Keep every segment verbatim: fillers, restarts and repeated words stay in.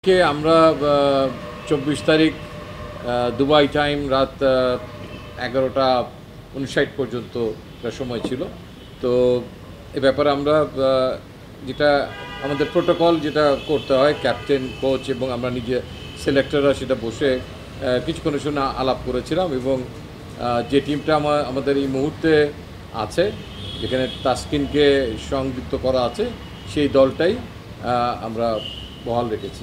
আজকে আমরা চব্বিশ তারিখ দুবাই টাইম রাত এগারোটা উনষাট পর্যন্ত সময় ছিল। তো এ ব্যাপারে আমরা যেটা আমাদের প্রোটোকল যেটা করতে হয়, ক্যাপ্টেন, কোচ এবং আমরা নিজে সিলেক্টররা সেটা বসে কিছুক্ষণের জন্য আলাপ করেছিলাম। এবং যে টিমটা আমার আমাদের এই মুহূর্তে আছে, যেখানে তাসকিনকে সংযুক্ত করা আছে, সেই দলটাই আমরা বহাল রেখেছি।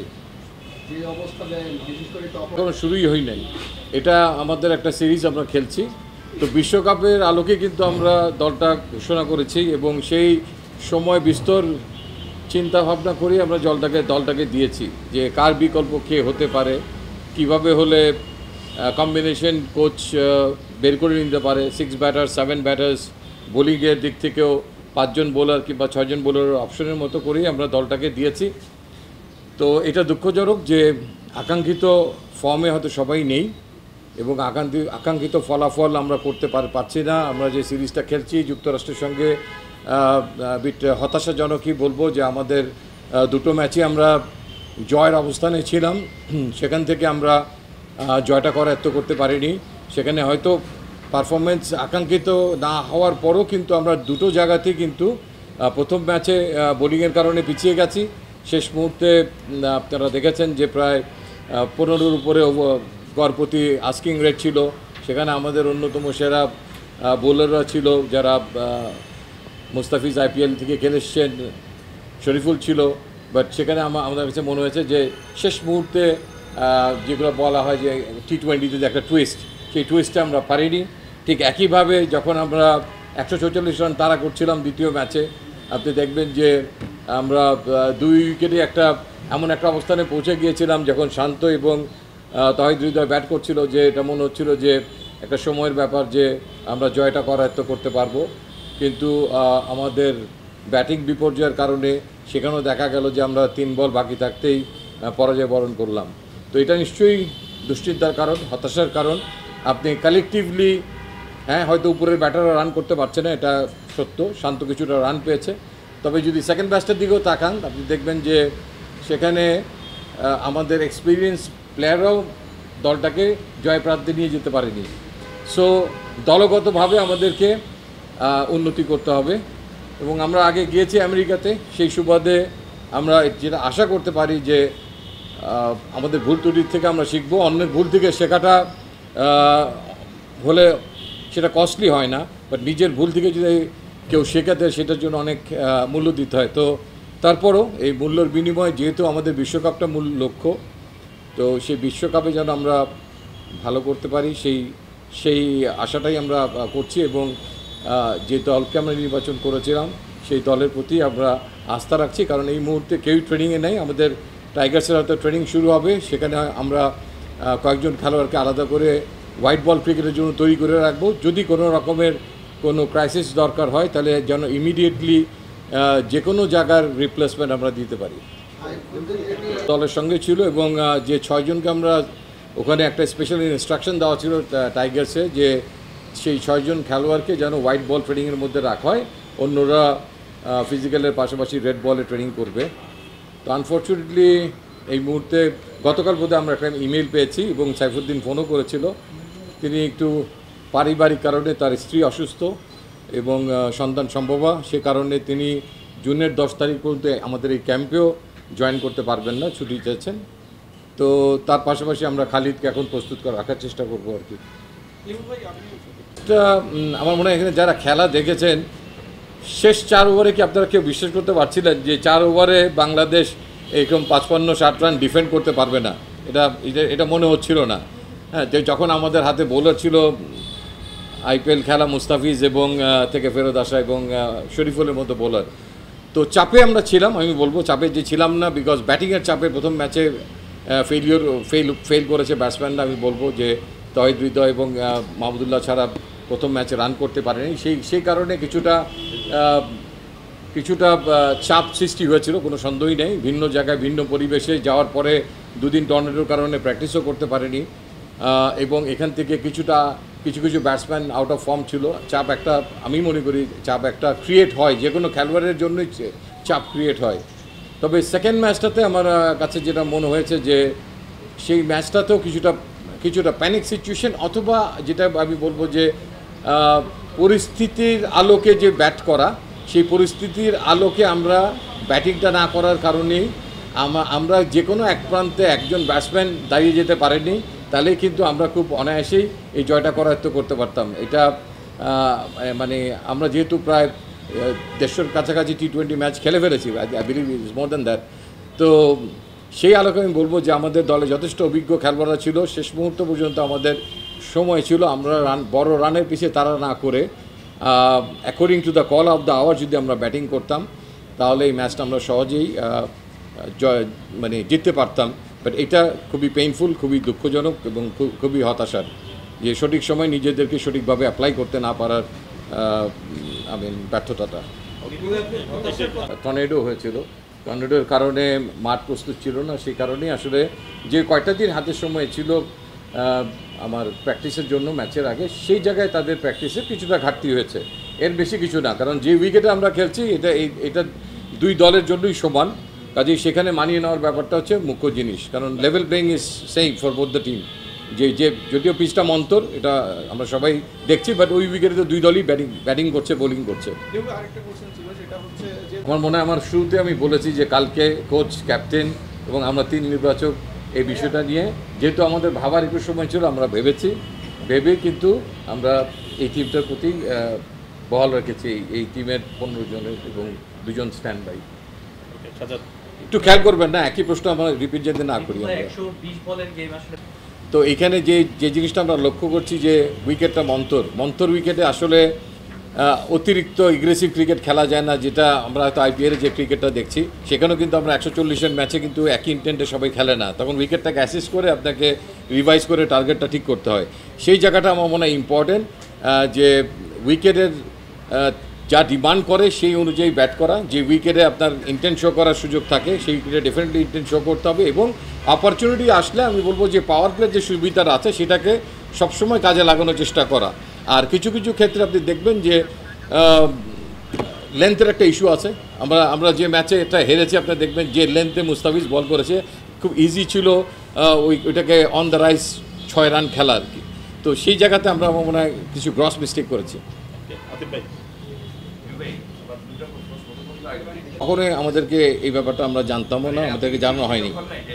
এখনো শুরুই হয় নাই, এটা আমাদের একটা সিরিজ আমরা খেলছি। তো বিশ্বকাপের আলোকে কিন্তু আমরা দলটা ঘোষণা করেছি এবং সেই সময় বিস্তর চিন্তা ভাবনা করি আমরা দলটাকে দলটাকে দিয়েছি যে কার বিকল্প কে হতে পারে, কিভাবে হলে কম্বিনেশন কোচ বের করে নিতে পারে, সিক্স ব্যাটার সেভেন ব্যাটার্স, বোলিংয়ের দিক থেকেও পাঁচজন বোলার কিংবা ছয়জন বোলার অপশনের মতো করেই আমরা দলটাকে দিয়েছি। তো এটা দুঃখজনক যে আকাঙ্ক্ষিত ফর্মে হয়তো সবাই নেই এবং আকাঙ্ক্ষিত আকাঙ্ক্ষিত ফলাফল আমরা করতে পারছি না। আমরা যে সিরিজটা খেলছি যুক্তরাষ্ট্রের সঙ্গে বিট হতাশাজনকই বলবো যে আমাদের দুটো ম্যাচে আমরা জয়ের অবস্থানে ছিলাম, সেখান থেকে আমরা জয়টা করায়ত্ত করতে পারিনি। সেখানে হয়তো পারফরমেন্স আকাঙ্ক্ষিত না হওয়ার পরও কিন্তু আমরা দুটো জায়গাতেই কিন্তু প্রথম ম্যাচে বোলিংয়ের কারণে পিছিয়ে গেছি। শেষ মুহূর্তে আপনারা দেখেছেন যে প্রায় পনেরোর উপরে গড় প্রতি আস্কিং রেট ছিল। সেখানে আমাদের অন্যতম সেরা বোলাররা ছিল, যারা মুস্তাফিজ আইপিএল থেকে খেলে এসছেন, শরীফুল ছিল। বাট সেখানে আমাদের কাছে মনে হয়েছে যে শেষ মুহূর্তে যেগুলো বলা হয় যে টি টোয়েন্টিতে যে একটা টুইস্ট, সেই টুইস্টটা আমরা পারিনি। ঠিক একইভাবে যখন আমরা একশো চৌচল্লিশ রান তাড়া করছিলাম দ্বিতীয় ম্যাচে, আপনি দেখবেন যে আমরা দুই উইকেটে একটা এমন একটা অবস্থানে পৌঁছে গিয়েছিলাম যখন শান্ত এবং তহিদ হৃদয় ব্যাট করছিল, যে এটা মনে হচ্ছিল যে একটা সময়ের ব্যাপার যে আমরা জয়টা করায়ত্ত করতে পারবো। কিন্তু আমাদের ব্যাটিং বিপর্যয়ের কারণে সেখানেও দেখা গেল যে আমরা তিন বল বাকি থাকতেই পরাজয় বরণ করলাম। তো এটা নিশ্চয়ই দুশ্চিন্তার কারণ, হতাশার কারণ। আপনি কালেকটিভলি, হ্যাঁ হয়তো উপরের ব্যাটাররা রান করতে পারছে না, এটা সত্য, শান্ত কিছুটা রান পেয়েছে। তবে যদি সেকেন্ড ব্যাচটার দিকেও তাকান, আপনি দেখবেন যে সেখানে আমাদের এক্সপিরিয়েন্স প্লেয়াররাও দলটাকে জয়প্রান্তে নিয়ে যেতে পারেনি। সো দলগতভাবে আমাদেরকে উন্নতি করতে হবে এবং আমরা আগে গিয়েছি আমেরিকাতে, সেই সুবাদে আমরা যেটা আশা করতে পারি যে আমাদের ভুল ত্রুটির থেকে আমরা শিখব। অন্যের ভুল থেকে শেখাটা হলে সেটা কস্টলি হয় না, বাট নিজের ভুল থেকে যদি কেউ শেখাতে সেটার জন্য অনেক মূল্য দিতে হয়। তো তারপরও এই মূল্যর বিনিময়ে যেহেতু আমাদের বিশ্বকাপটা মূল লক্ষ্য, তো সেই বিশ্বকাপে যেন আমরা ভালো করতে পারি সেই সেই আশাটাই আমরা করছি। এবং যে দলকে আমরা নির্বাচন করেছিলাম সেই দলের প্রতি আমরা আস্থা রাখছি, কারণ এই মুহূর্তে কেউই ট্রেনিংয়ে নেই। আমাদের টাইগার্সের হয়তো ট্রেনিং শুরু হবে, সেখানে আমরা কয়েকজন খেলোয়াড়কে আলাদা করে হোয়াইট বল ক্রিকেটের জন্য তৈরি করে রাখবো। যদি কোনো রকমের কোনো ক্রাইসিস দরকার হয় তাহলে যেন ইমিডিয়েটলি যে কোনো জায়গার রিপ্লেসমেন্ট আমরা দিতে পারি। দলের সঙ্গে ছিল এবং যে ছয়জনকে আমরা ওখানে একটা স্পেশাল ইনস্ট্রাকশন দেওয়া ছিল টাইগার্সে, যে সেই ছয়জন খেলোয়াড়কে যেন হোয়াইট বল ট্রেনিংয়ের মধ্যে রাখা হয়, অন্যরা ফিজিক্যালের পাশাপাশি রেড বলে ট্রেনিং করবে। তো আনফর্চুনেটলি এই মুহূর্তে গতকাল বোধহয় আমরা একটা ইমেল পেয়েছি এবং সাইফুদ্দিন ফোনও করেছিল। তিনি একটু পারিবারিক কারণে, তার স্ত্রী অসুস্থ এবং সন্তান সম্ভবা, সে কারণে তিনি জুনের দশ তারিখ পর্যন্ত আমাদের এই ক্যাম্পেও জয়েন করতে পারবেন না, ছুটি চেয়েছেন। তো তার পাশাপাশি আমরা খালিদকে এখন প্রস্তুত করে রাখার চেষ্টা করবো আর কি। এটা আমার মনে হয় এখানে যারা খেলা দেখেছেন, শেষ চার ওভারে কি আপনারা কেউ বিশ্বাস করতে পারছিলেন যে চার ওভারে বাংলাদেশ এরকম পাঁচপান্ন ষাট রান ডিফেন্ড করতে পারবে না? এটা এটা মনে হচ্ছিল না। হ্যাঁ, যে যখন আমাদের হাতে বোলার ছিল আইপিএল খেলা মুস্তাফিজ এবং থেকে ফেরত আসা এবং শরীফুলের মতো বোলার, তো চাপে আমরা ছিলাম। আমি বলবো চাপে যে ছিলাম না, বিকজ ব্যাটিংয়ের চাপে প্রথম ম্যাচে ফেলিওর ফেল ফেল করেছে ব্যাটসম্যানরা। আমি বলবো যে তহিদ হৃদয় এবং মাহমুদুল্লাহ ছাড়া প্রথম ম্যাচে রান করতে পারেনি, সেই সেই কারণে কিছুটা কিছুটা চাপ সৃষ্টি হয়েছিল, কোনো সন্দেহই নেই। ভিন্ন জায়গায় ভিন্ন পরিবেশে যাওয়ার পরে দুদিন টর্নেডোর কারণে প্র্যাকটিসও করতে পারেনি এবং এখান থেকে কিছুটা কিছু কিছু ব্যাটসম্যান আউট অফ ফর্ম ছিল। চাপ একটা, আমি মনে করি চাপ একটা ক্রিয়েট হয়, যে কোনো খেলোয়াড়ের জন্যই চাপ ক্রিয়েট হয়। তবে সেকেন্ড ম্যাচটাতে আমার আহ, কাছে যেটা মনে হয়েছে যে সেই ম্যাচটাতেও কিছুটা কিছুটা প্যানিক সিচুয়েশন, অথবা যেটা আমি বলবো যে আহ, পরিস্থিতির আলোকে যে ব্যাট করা, সেই পরিস্থিতির আলোকে আমরা ব্যাটিংটা না করার কারণেই আমা- আমরা যে কোনো এক প্রান্তে একজন ব্যাটসম্যান দাঁড়িয়ে যেতে পারেনি, তাহলে কিন্তু আমরা খুব অনায়াসেই এই জয়টা করায়ত্ত করতে পারতাম। এটা আহ, মানে আমরা যেহেতু প্রায় আহ, দেড়শোর কাছাকাছি টি টোয়েন্টি ম্যাচ খেলে ফেলেছি, I believe is more than that. তো সেই আলোকে আমি বলবো যে আমাদের দলে যথেষ্ট অভিজ্ঞ খেলোয়াড়রা ছিল, শেষ মুহূর্ত পর্যন্ত আমাদের সময় ছিল আমরা রান বড় রানের পিছিয়ে তারা না করে according to the call of the hour যদি আমরা ব্যাটিং করতাম, তাহলে এই ম্যাচটা আমরা সহজেই আহ, জয় মানে জিততে পারতাম। বাট এটা খুবই পেইনফুল, খুবই দুঃখজনক এবং খুব- খুবই হতাশার যে সঠিক সময় নিজেদেরকে সঠিকভাবে অ্যাপ্লাই করতে না পারার আই মিন ব্যর্থতাটা। টর্নেডো হয়েছিল, টর্নেডোর কারণে মাঠ প্রস্তুত ছিল না, সেই কারণেই আসলে যে কয়টা দিন হাতের সময় ছিল আহ, আমার প্র্যাকটিসের জন্য ম্যাচের আগে, সেই জায়গায় তাদের প্র্যাকটিসে কিছুটা ঘাটতি হয়েছে, এর বেশি কিছু না। কারণ যে উইকেটে আমরা খেলছি এটা এই এটা দুই দলের জন্যই সমান, কাজেই সেখানে মানিয়ে নেওয়ার ব্যাপারটা হচ্ছে মুখ্য জিনিস। কারণ level playing is same for both the team. যে যে যদিও পিচটা মন্তর, এটা আমরা সবাই দেখছি, বাট ওই উইকেটে তো দুই দলই ব্যাটিং ব্যাটিং করছে, বোলিং করছে। আরেকটা কোশ্চেন ছিল, সেটা হচ্ছে যে আমার মনে হয় আমার শুরুতে আমি বলেছি যে কালকে কোচ, ক্যাপ্টেন এবং আমরা তিন নির্বাচক এই বিষয়টা নিয়ে, যেহেতু আমাদের ভাবার একটু সময় ছিল, আমরা ভেবেছি, ভেবে কিন্তু আমরা এই টিমটার প্রতি আহ, বহাল রেখেছি। এই- এই টিমের পনেরো জনের এবং দুজন স্ট্যান্ড বাই। একটু খেয়াল করবেন না, একই প্রশ্ন আমরা রিপিট যাতে না করি আমরা। একশো বিশ বলের গেম আসলে তো এখানে যে যে জিনিসটা আমরা লক্ষ্য করছি যে উইকেটটা মন্তর মন্তর উইকেটে আসলে আহ, অতিরিক্ত এগ্রেসিভ ক্রিকেট খেলা যায় না, যেটা আমরা হয়তো আইপিএলে যে ক্রিকেটটা দেখছি, সেখানেও কিন্তু আমরা একশো চল্লিশের ম্যাচে কিন্তু একই ইন্টেন্টে সবাই খেলে না, তখন উইকেটটাকে অ্যাসিস্ট করে আপনাকে রিভাইজ করে টার্গেটটা ঠিক করতে হয়। সেই জায়গাটা আমার মনে হয় ইম্পর্টেন্ট, যে উইকেটের আহ, যা ডিমান্ড করে সেই অনুযায়ী ব্যাট করা, যে উইকেটে আপনার ইন্টেন্ট শো করার সুযোগ থাকে সেই উইকেটে ডেফিনেটলি ইন্টেন্ট শো করতে হবে, এবং অপরচুনিটি আসলে আমি বলবো যে পাওয়ার প্লের যে সুবিধাটা আছে সেটাকে সবসময় কাজে লাগানোর চেষ্টা করা। আর কিছু কিছু ক্ষেত্রে আপনি দেখবেন যে লেন্থের একটা ইস্যু আছে। আমরা আমরা যে ম্যাচে এটা হেরেছি, আপনারা দেখবেন যে লেন্থে মুস্তাফিজ বল করেছে, খুব ইজি ছিল আহ, ওই ওইটাকে অন দ্য রাইস ছয় রান খেলা আর কি। তো সেই জায়গাতে আমরা আমার মনে হয় কিছু গ্রস মিস্টেক করেছি। কখনোই আমাদেরকে এই ব্যাপারটা আমরা জানতামও না, আমাদেরকে জানানো হয়নি।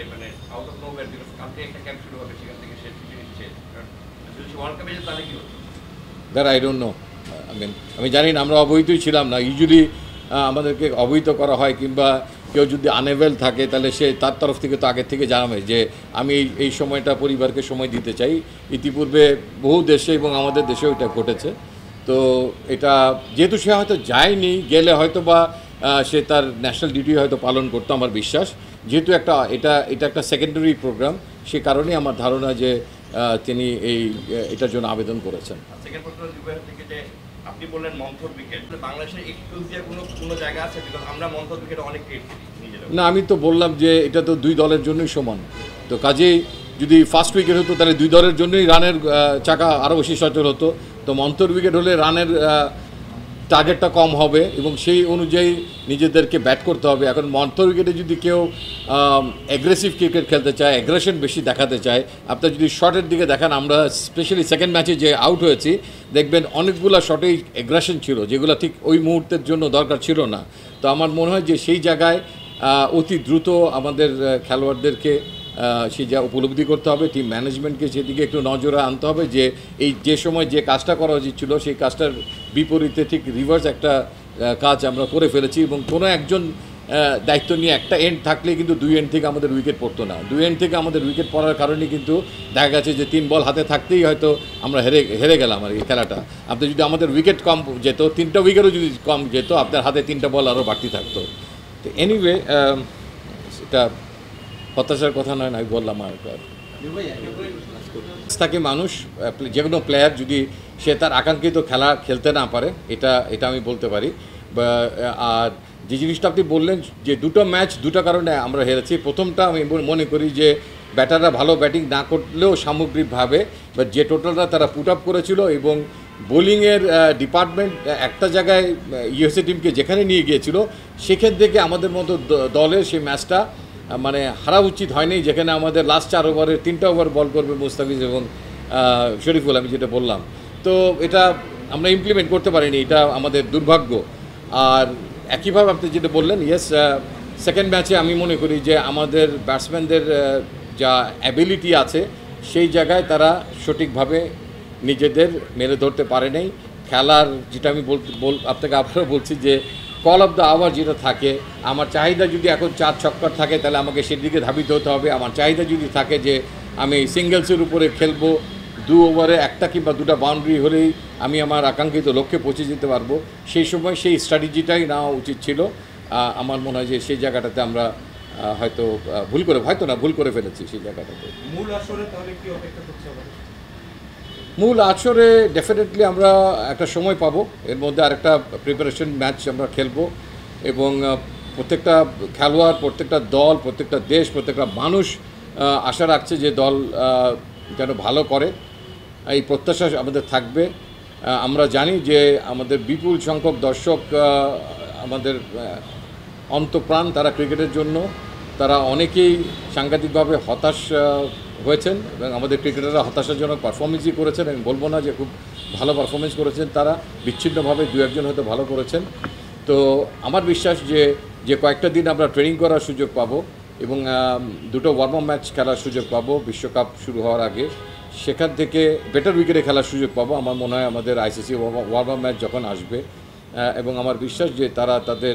That I don't know, I mean আমি জানি না, আমরা অবহিতই ছিলাম না। ইউজুয়ালি আমাদেরকে অবহিত করা হয়, কিংবা কেউ যদি আনএভেল থাকে তাহলে সে তার তরফ থেকে তো আগের থেকে জানাবে যে আমি এই এই সময়টা পরিবারকে সময় দিতে চাই। ইতিপূর্বে বহু দেশে এবং আমাদের দেশেও এটা ঘটেছে। তো এটা যেহেতু সে হয়তো যায়নি, গেলে হয়তো বা আহ, সে তার ন্যাশনাল ডিউটি হয়তো পালন করতো আমার বিশ্বাস। যেহেতু একটা এটা এটা একটা সেকেন্ডারি প্রোগ্রাম, সে কারণেই আমার ধারণা যে আহ, তিনি এই এটার জন্য আবেদন করেছেন। সেকেন্ড প্রশ্ন জুবাইর থেকে যে আপনি বললেন মন্থর উইকেট, বাংলাদেশের এক্সক্লুসিভ কোনো কোনো জায়গা আছে? বিকজ আমরা মন্থর উইকেটে অনেক ক্রিয়েট করি নিজেরা। না, আমি তো বললাম যে এটা তো দুই দলের জন্যই সমান। তো কাজেই যদি ফার্স্ট উইকেট হতো তাহলে দুই দলের জন্যই রানের আহ, চাকা আরও বেশি সচল হতো। তো মন্তর উইকেট হলে রানের টার্গেটটা কম হবে এবং সেই অনুযায়ী নিজেদেরকে ব্যাট করতে হবে। এখন মন্তর উইকেটে যদি কেউ অ্যাগ্রেসিভ ক্রিকেট খেলতে চায়, অ্যাগ্রেশন বেশি দেখাতে চায়, আপনার যদি শটের দিকে দেখান, আমরা স্পেশালি সেকেন্ড ম্যাচে যে আউট হয়েছি দেখবেন অনেকগুলো শটেই অ্যাগ্রেশন ছিল, যেগুলো ঠিক ওই মুহূর্তের জন্য দরকার ছিল না। তো আমার মনে হয় যে সেই জায়গায় আহ, অতি দ্রুত আমাদের আহ, খেলোয়াড়দেরকে আহ, সেই যা উপলব্ধি করতে হবে, টিম ম্যানেজমেন্টকে সেদিকে একটু নজরে আনতে হবে যে এই যে সময় যে কাজটা করা উচিত ছিল সেই কাজটার বিপরীতে ঠিক রিভার্স একটা আহ, কাজ আমরা করে ফেলেছি। এবং কোনো একজন আহ, দায়িত্ব নিয়ে একটা এন্ড থাকলে কিন্তু দুই এন্ড থেকে আমাদের উইকেট পড়তো না। দুই এন্ড থেকে আমাদের উইকেট পড়ার কারণে কিন্তু দেখা গেছে যে তিন বল হাতে থাকতেই হয়তো আমরা হেরে হেরে গেলাম আর এই খেলাটা। আপনি যদি আমাদের উইকেট কম যেত, তিনটা উইকেটও যদি কম যেত, আপনার হাতে তিনটা বল আরও বাড়তি থাকতো। তো এনিওয়ে এটা হতাশার কথা নয়, আমি বললাম। আর থাকে মানুষ, যে কোনো প্লেয়ার যদি সে তার আকাঙ্ক্ষিত খেলা খেলতে না পারে, এটা এটা আমি বলতে পারি। বা আর যে জিনিসটা আপনি বললেন যে দুটো ম্যাচ দুটো কারণে আমরা হেরেছি, প্রথমটা আমি মনে করি যে ব্যাটাররা ভালো ব্যাটিং না করলেও সামগ্রিকভাবে বা যে টোটালটা তারা পুট আপ করেছিল এবং বোলিংয়ের ডিপার্টমেন্ট একটা জায়গায় ইউএসএ টিমকে যেখানে নিয়ে গিয়েছিল সেখান থেকে আমাদের মতো দলের সেই ম্যাচটা মানে হারা উচিত হয়নি, যেখানে আমাদের লাস্ট চার ওভারে তিনটা ওভার বল করবে মুস্তাফিজ এবং শরীফুল, আমি যেটা বললাম। তো এটা আমরা ইমপ্লিমেন্ট করতে পারিনি, এটা আমাদের দুর্ভাগ্য। আর একইভাবে আপনি যেটা বললেন, ইয়েস, সেকেন্ড ম্যাচে আমি মনে করি যে আমাদের ব্যাটসম্যানদের যা অ্যাবিলিটি আছে সেই জায়গায় তারা সঠিকভাবে নিজেদের মেরে ধরতে পারে নাই। খেলার যেটা আমি বল আপনাকে আবারও বলছি যে কল অফ দ্য আওয়ার যেটা থাকে, আমার চাহিদা যদি এখন চার ছক্কর থাকে তাহলে আমাকে সেদিকে ধাবিত হতে হবে। আমার চাহিদা যদি থাকে যে আমি সিঙ্গেলসের উপরে খেলবো, দু ওভারে একটা কিংবা দুটা বাউন্ডারি হলেই আমি আমার আকাঙ্ক্ষিত লক্ষ্যে পৌঁছে যেতে পারবো, সেই সময় সেই স্ট্র্যাটেজিটাই নেওয়া উচিত ছিল। আমার মনে হয় যে সেই জায়গাটাতে আমরা হয়তো ভুল করে হয়তো না ভুল করে ফেলেছি সেই জায়গাটাতে। মূল আসরে তাহলে কি অপেক্ষা করতে হবে? মূল আসরে ডেফিনেটলি আমরা একটা সময় পাবো, এর মধ্যে আরেকটা প্রিপারেশন ম্যাচ আমরা খেলবো এবং প্রত্যেকটা খেলোয়াড়, প্রত্যেকটা দল, প্রত্যেকটা দেশ, প্রত্যেকটা মানুষ আশা রাখছে যে দল যেন ভালো করে, এই প্রত্যাশা আমাদের থাকবে। আমরা জানি যে আমাদের বিপুল সংখ্যক দর্শক আমাদের অন্তঃপ্রাণ, তারা ক্রিকেটের জন্য, তারা অনেকেই সাংঘাতিকভাবে হতাশ হয়েছেন এবং আমাদের ক্রিকেটাররা হতাশাজনক পারফরমেন্সই করেছেন। আমি বলবো না যে খুব ভালো পারফরমেন্স করেছেন, তারা বিচ্ছিন্নভাবে দু একজন হয়তো ভালো করেছেন। তো আমার বিশ্বাস যে যে কয়েকটা দিন আমরা ট্রেনিং করার সুযোগ পাবো এবং দুটো ওয়ার্ম আপ ম্যাচ খেলার সুযোগ পাবো বিশ্বকাপ শুরু হওয়ার আগে, সেখান থেকে বেটার উইকেটে খেলার সুযোগ পাবো আমার মনে হয় আমাদের আইসিসি ওয়ার্ম আপ ম্যাচ যখন আসবে। এবং আমার বিশ্বাস যে তারা তাদের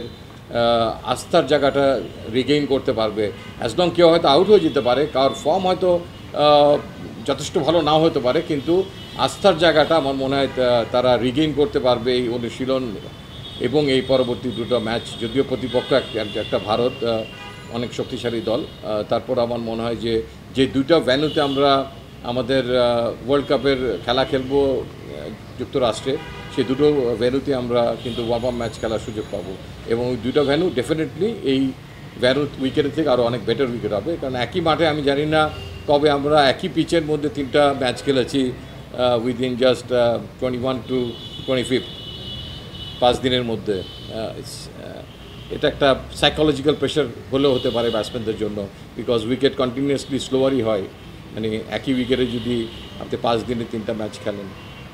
আস্থার জায়গাটা রিগেইন করতে পারবে। অ্যাজ লং কেউ হয়তো আউট হয়ে যেতে পারে, কারোর ফর্ম হয়তো যথেষ্ট ভালো নাও হতে পারে, কিন্তু আস্থার জায়গাটা আমার মনে হয় তারা রিগেইন করতে পারবে এই অনুশীলন এবং এই পরবর্তী দুটো ম্যাচ। যদিও প্রতিপক্ষ একটা ভারত অনেক শক্তিশালী দল, তারপর আমার মনে হয় যে যে দুটো ভ্যান্যুতে আমরা আমাদের ওয়ার্ল্ড কাপের খেলা খেলবো যুক্তরাষ্ট্রে, সেই দুটো ভ্যান্যুতে আমরা কিন্তু ওয়ার্ম আপ ম্যাচ খেলার সুযোগ পাবো এবং ওই দুটো ভ্যান্যু ডেফিনেটলি এই ভ্যান্যু উইকেটের থেকে আরও অনেক বেটার উইকেট হবে। কারণ একই মাঠে আমি জানি না কবে আমরা একই পিচের মধ্যে তিনটা ম্যাচ খেলেছি within just twenty one to twenty fifth পাঁচ দিনের মধ্যে। এটা একটা সাইকোলজিক্যাল প্রেশার হলেও হতে পারে ব্যাটসম্যানদের জন্য, বিকজ উইকেট কন্টিনিউয়াসলি স্লোয়ারই হয়, মানে একই উইকেটে যদি আপনি পাঁচ দিনে তিনটা ম্যাচ খেলেন।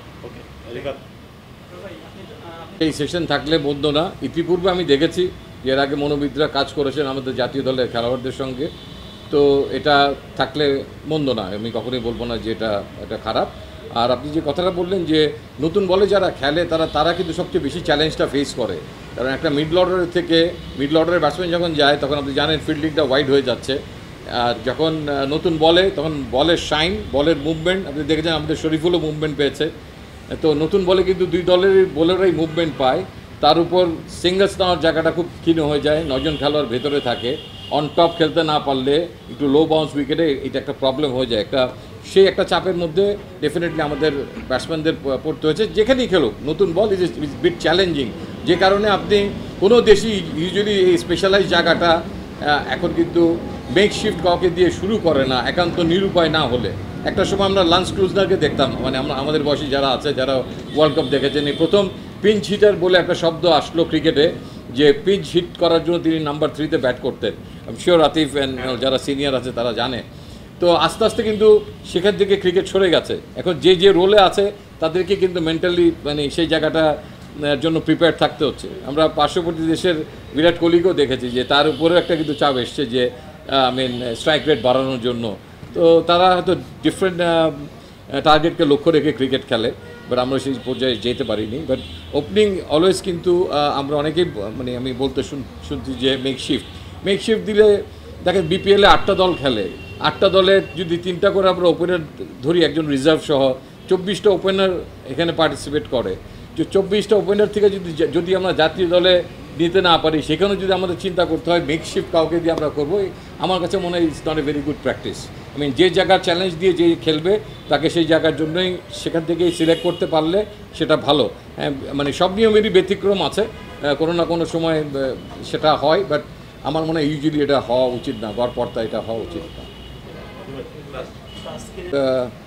এই সেশন থাকলে মন্দ না। ইতিপূর্বে আমি দেখেছি এর আগে মনোবিদরা কাজ করেছেন আমাদের জাতীয় দলের খেলোয়াড়দের সঙ্গে, তো এটা থাকলে মন্দ না, আমি কখনোই বলবো না যে এটা এটা খারাপ। আর আপনি যে কথাটা বললেন যে নতুন বলে যারা খেলে তারা তারা কিন্তু সবচেয়ে বেশি চ্যালেঞ্জটা ফেস করে, কারণ একটা মিডল অর্ডারের থেকে মিডল অর্ডারের ব্যাটসম্যান যখন যায় তখন আপনি জানেন ফিল্ডিংটা ওয়াইড হয়ে যাচ্ছে, আর যখন নতুন বলে তখন বলের শাইন, বলের মুভমেন্ট, আপনি দেখেছেন আমাদের শরীফুলও মুভমেন্ট পেয়েছে। তো নতুন বলে কিন্তু দুই দলের বোলাররাই মুভমেন্ট পায়, তার উপর সিঙ্গলস নেওয়ার জায়গাটা খুব ক্ষীণ হয়ে যায়, নজন খেলোয়াড় ভেতরে থাকে, অন টপ খেলতে না পারলে একটু লো বাউন্স উইকেটে এটা একটা প্রবলেম হয়ে যায়। একটা সেই একটা চাপের মধ্যে ডেফিনেটলি আমাদের ব্যাটসম্যানদের পড়তে হয়েছে, যেখানেই খেলুক নতুন ball is is bit challenging, যে কারণে আপনি কোনো দেশই ইউজুয়ালি এই স্পেশালাইজ জায়গাটা এখন কিন্তু মেক শিফট কাউকে দিয়ে শুরু করে না একান্ত নিরুপায় না হলে। একটা সময় আমরা লান্স ক্লুজনারকে দেখতাম, মানে আমরা আমাদের বয়সী যারা আছে যারা ওয়ার্ল্ড কাপ দেখেছেন, এই প্রথম পিঞ্চ হিটার বলে একটা শব্দ আসলো ক্রিকেটে, যে পিঞ্চ হিট করার জন্য তিনি নাম্বার থ্রিতে ব্যাট করতেন। শিওর আতিফ অ্যান্ড যারা সিনিয়র আছে তারা জানে। তো আস্তে আস্তে কিন্তু সেখান থেকে ক্রিকেট সরে গেছে, এখন যে যে রোলে আছে তাদেরকে কিন্তু মেন্টালি মানে সেই জায়গাটা জন্য প্রিপেয়ার থাকতে হচ্ছে। আমরা পার্শ্ববর্তী দেশের বিরাট কোহলিকেও দেখেছি যে তার উপরেও একটা কিন্তু চাপ এসছে যে আই মিন স্ট্রাইক রেট বাড়ানোর জন্য। তো তারা হয়তো ডিফারেন্ট টার্গেটকে লক্ষ্য রেখে ক্রিকেট খেলে, বাট আমরা সেই পর্যায়ে যেতে পারিনি। বাট ওপেনিং অলওয়েজ কিন্তু আমরা অনেকেই মানে আমি বলতে শুনছি যে মেক শিফট মেক শিফট দিলে দেখেন বিপিএলে আটটা দল খেলে, আটটা দলের যদি তিনটা করে আমরা ওপেনার ধরি একজন রিজার্ভ সহ, চব্বিশটা ওপেনার এখানে পার্টিসিপেট করে। যে চব্বিশটা ওপেনার থেকে যদি যদি আমরা জাতীয় দলে নিতে না পারি, সেখানেও যদি আমাদের চিন্তা করতে হয় মেক শিফট কাউকে দিয়ে আমরা করবো, আমার কাছে মনে হয় it's not a very good practice. I mean যে জায়গার চ্যালেঞ্জ দিয়ে যে খেলবে তাকে সেই জায়গার জন্যই সেখান থেকেই সিলেক্ট করতে পারলে সেটা ভালো। হ্যাঁ, মানে সব নিয়মেরই ব্যতিক্রম আছে, কোনো না কোনো সময় সেটা হয়, বাট আমার মনে হয় ইউজুয়ালি এটা হওয়া উচিত না, গড়পড়তা এটা হওয়া উচিত না।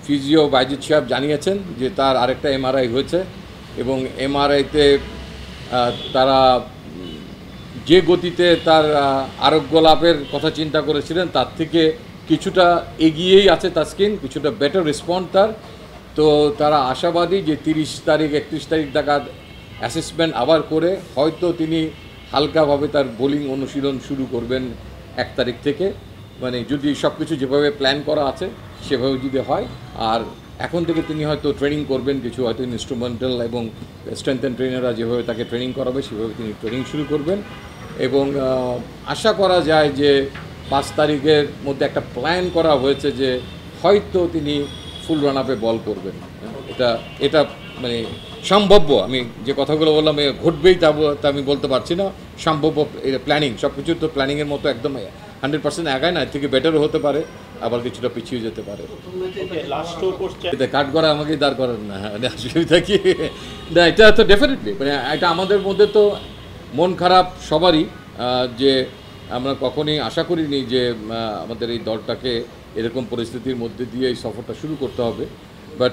ফিজিও বাইজিৎ সাহেব জানিয়েছেন যে তার আরেকটা এমআরআই হয়েছে এবং এমআরআইতে তারা যে গতিতে তার আরোগ্য লাভের কথা চিন্তা করেছিলেন তার থেকে কিছুটা এগিয়েই আছে তাসকিন, কিছুটা বেটার রেসপন্ড তার। তো তারা আশাবাদী যে তিরিশ তারিখ একত্রিশ তারিখ নাগাদ অ্যাসেসমেন্ট আবার করে হয়তো তিনি হালকাভাবে তার বোলিং অনুশীলন শুরু করবেন এক তারিখ থেকে, মানে যদি সব কিছু যেভাবে প্ল্যান করা আছে সেভাবে যদি হয়। আর এখন থেকে তিনি হয়তো ট্রেনিং করবেন, কিছু হয়তো ইনস্ট্রুমেন্টাল এবং স্ট্রেংথ অ্যান্ড ট্রেনাররা যেভাবে তাকে ট্রেনিং করাবে সেভাবে তিনি ট্রেনিং শুরু করবেন এবং আশা করা যায় যে পাঁচ তারিখের মধ্যে একটা প্ল্যান করা হয়েছে যে হয়তো তিনি ফুল রান আপে বল করবেন। এটা এটা মানে সম্ভাব্য, আমি যে কথাগুলো বললাম ঘটবেই তা তা আমি বলতে পারছি না, সম্ভাব্য প্ল্যানিং, সব কিছু তো প্ল্যানিংয়ের মতো একদম হান্ড্রেড পার্সেন্ট আগায় না, এর থেকে বেটারও হতে পারে, আবার কিছুটা পিছিয়ে যেতে পারে। এটা কাট করা আমাকে দাঁড় করার না, মানে অসুবিধা কি না, এটা তো ডেফিনেটলি মানে এটা আমাদের মধ্যে তো মন খারাপ সবারই যে আমরা কখনোই আশা করিনি যে আমাদের এই দলটাকে এরকম পরিস্থিতির মধ্যে দিয়ে এই সফরটা শুরু করতে হবে, but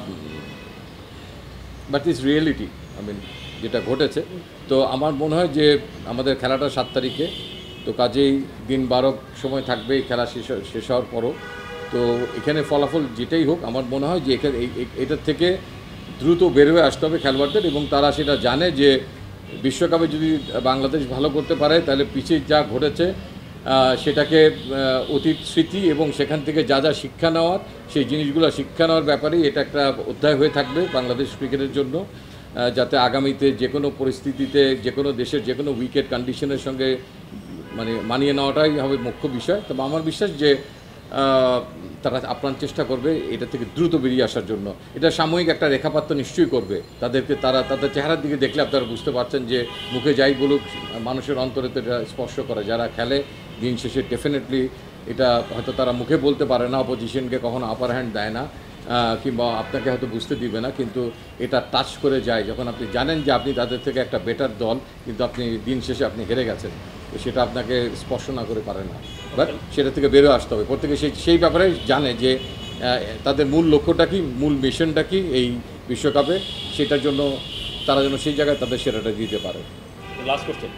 but is reality, I mean যেটা ঘটেছে। তো আমার মনে হয় যে আমাদের খেলাটা সাত তারিখে, তো কাজেই দিন বারো সময় থাকবে খেলা শেষ শেষ হওয়ার পরও। তো এখানে ফলাফল যেটাই হোক আমার মনে হয় যে এখানে এটার থেকে দ্রুত বেরোয় আসতে হবে খেলোয়াড়দের, এবং তারা সেটা জানে যে বিশ্বকাপে যদি বাংলাদেশ ভালো করতে পারে তাহলে পিছিয়ে যা ঘটেছে সেটাকে অতীত স্মৃতি এবং সেখান থেকে যা যা শিক্ষা নেওয়ার সেই জিনিসগুলো শিক্ষা নেওয়ার ব্যাপারেই এটা একটা অধ্যায় হয়ে থাকবে বাংলাদেশ ক্রিকেটের জন্য, যাতে আগামীতে যে কোনো পরিস্থিতিতে যে কোনো দেশের যে কোনো উইকেট কন্ডিশনের সঙ্গে মানে মানিয়ে নেওয়াটাই হবে মুখ্য বিষয়। তবে আমার বিশ্বাস যে তারা আপ্রাণ চেষ্টা করবে এটা থেকে দ্রুত বেরিয়ে আসার জন্য। এটা সাময়িক একটা রেখাপাত নিশ্চয়ই করবে তাদেরকে, তারা তাদের চেহারার দিকে দেখলে আপনারা বুঝতে পারছেন যে মুখে যাই বলুক মানুষের অন্তরে তো এটা স্পর্শ করে, যারা খেলে দিন শেষে ডেফিনেটলি এটা হয়তো তারা মুখে বলতে পারে না, অপোজিশনকে কখনো আপার হ্যান্ড দেয় না কিংবা আপনাকে হয়তো বুঝতে দিবে না, কিন্তু এটা টাচ করে যায় যখন আপনি জানেন যে আপনি তাদের থেকে একটা বেটার দল কিন্তু আপনি দিন শেষে আপনি হেরে গেছেন, তো সেটা আপনাকে স্পর্শ না করে পারে না, বাট সেটা থেকে বেরোয় আসতে হবে। প্রত্যেকে সেই সেই ব্যাপারে জানে যে তাদের মূল লক্ষ্যটা কি, মূল মিশনটা কি এই বিশ্বকাপে, সেটার জন্য তারা যেন সেই জায়গায় তাদের সেরাটা দিতে পারে। লাস্ট কোশ্চেন,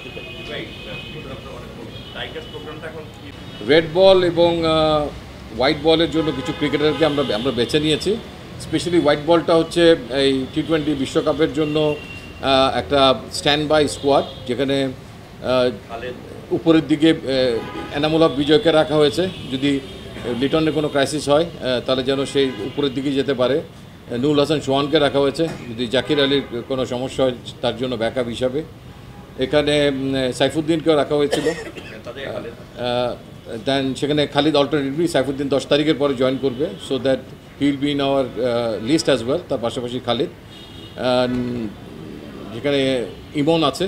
রেড বল এবং হোয়াইট বলের জন্য কিছু ক্রিকেটারকে আমরা আমরা বেছে নিয়েছি। স্পেশালি হোয়াইট বলটা হচ্ছে এই টি টোয়েন্টি বিশ্বকাপের জন্য একটা স্ট্যান্ড বাই স্কোয়াড, যেখানে উপরের দিকে এনামুল হক বিজয়কে রাখা হয়েছে, যদি লিটনের কোনো ক্রাইসিস হয় তাহলে যেন সেই উপরের দিকে যেতে পারে। নুরুল হাসান সোহানকে রাখা হয়েছে, যদি জাকির আলীর কোনো সমস্যা হয় তার জন্য ব্যাকআপ হিসাবে। এখানে সাইফুদ্দিনকেও রাখা হয়েছিল, দেন সেখানে খালিদ অল্টারনেটিভলি সাইফুদ্দিন দশ তারিখের পরে জয়েন করবে, so that he will be in our list as well. তার পাশাপাশি খালিদ, যেখানে ইমন আছে,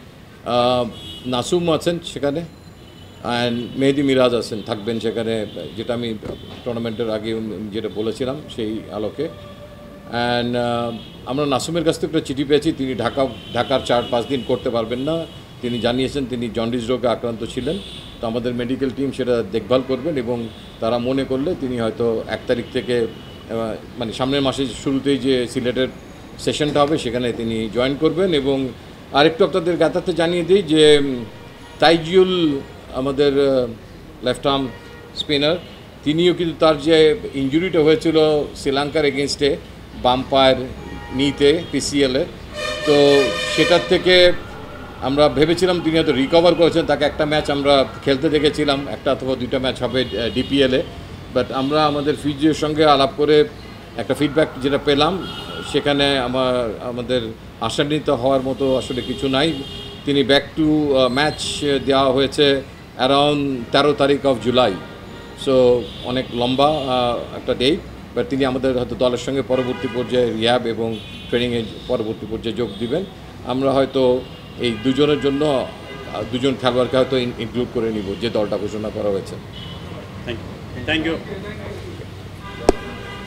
নাসুম আছেন সেখানে, অ্যান্ড মেহেদি মিরাজ আছেন থাকবেন সেখানে, যেটা আমি টুর্নামেন্টের আগে যেটা বলেছিলাম সেই আলোকে। অ্যান্ড আমরা নাসুমের কাছ থেকে একটা চিঠি পেয়েছি, তিনি ঢাকা ঢাকার চার পাঁচ দিন করতে পারবেন না, তিনি জানিয়েছেন তিনি জন্ডিস রোগে আক্রান্ত ছিলেন। তো আমাদের মেডিকেল টিম সেটা দেখভাল করবেন এবং তারা মনে করলে তিনি হয়তো এক তারিখ থেকে মানে সামনের মাসের শুরুতেই যে সিলেটের সেশনটা হবে সেখানে তিনি জয়েন করবেন। এবং আরেকটু আপনাদের গাতাতে জানিয়ে দিই যে তাইজুল আমাদের লেফট আর্ম স্পিনার, তিনিও কিন্তু তার যে ইঞ্জুরিটা হয়েছিল শ্রীলঙ্কার এগেনস্টে বাম পায়ের নিতে পিসিএলে, তো সেটার থেকে আমরা ভেবেছিলাম তিনি হয়তো রিকভার করেছেন, তাকে একটা ম্যাচ আমরা খেলতে দেখেছিলাম, একটা অথবা দুইটা ম্যাচ হবে ডিপিএলে, বাট আমরা আমাদের ফিজিওর সঙ্গে আলাপ করে একটা ফিডব্যাক যেটা পেলাম সেখানে আমার আমাদের আশান্বিত হওয়ার মতো আসলে কিছু নাই। তিনি ব্যাক টু ম্যাচ দেওয়া হয়েছে অ্যারাউন্ড তেরো তারিখ অফ জুলাই, সো অনেক লম্বা একটা ডেট, বাট তিনি আমাদের হয়তো দলের সঙ্গে পরবর্তী পর্যায়ে রিহ্যাব এবং ট্রেনিংয়ের পরবর্তী পর্যায়ে যোগ দিবেন। আমরা হয়তো এই দুজনের জন্য দুজন খেলোয়াড়কে হয়তো ইনক্লুড করে নিব যে দলটা ঘোষণা করা হয়েছে। Thank you thank you